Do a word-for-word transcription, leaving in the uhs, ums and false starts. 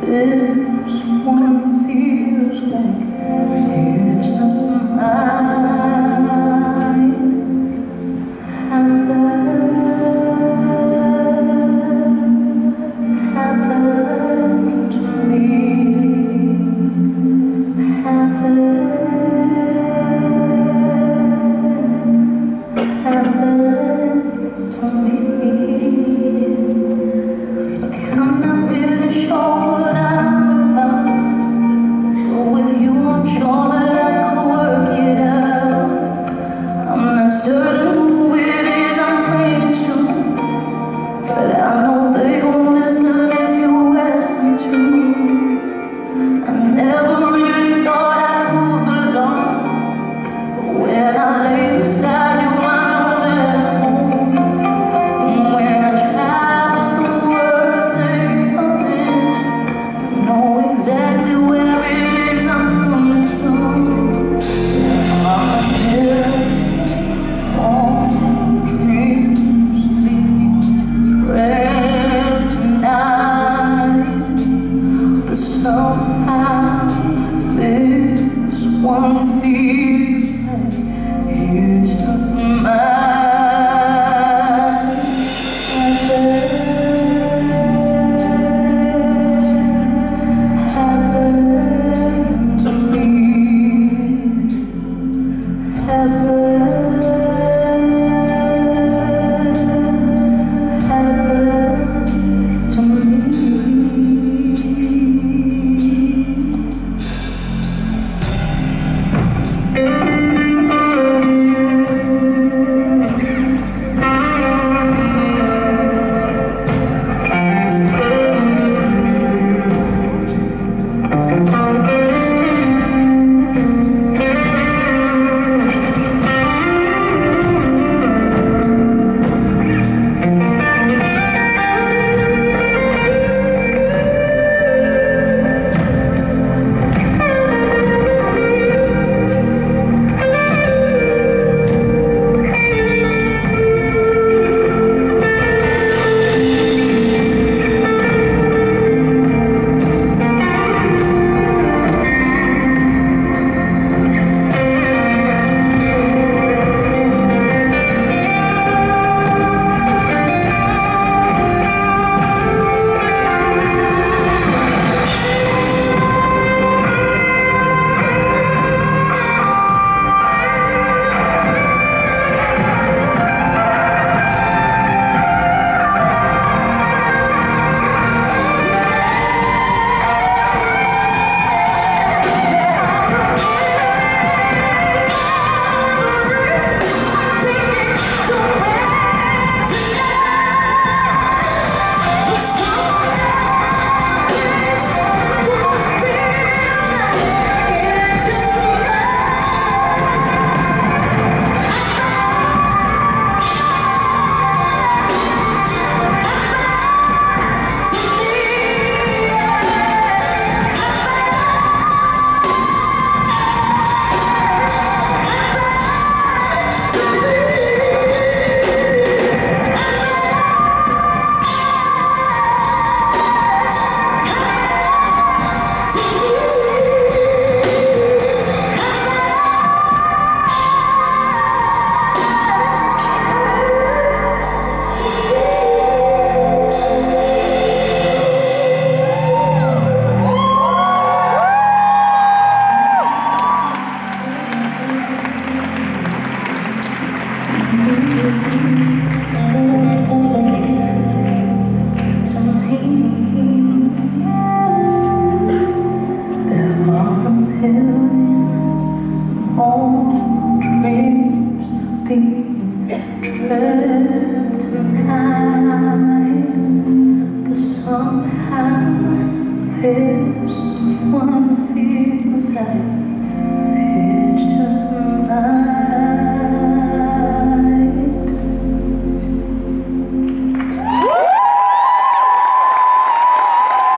This one feels like it's just mine. Heaven, heaven to me. Heaven, heaven to me. Look, I'm not really sure what I'm about, but with you I'm sure that I could work it out. I'm not certain who it is I'm praying to, but I know they gon' listen if you ask them to. I never really thought I could belong, but when I lay beside you I know that I'm home. And when I try but the words ain't coming, I know exactly where it is I'm coming from. I'm here on dreams being read tonight, but somehow this one feels like it's just mine. Heaven, heaven to me. Heaven, heaven to me. Trapped tonight, but somehow this one feels like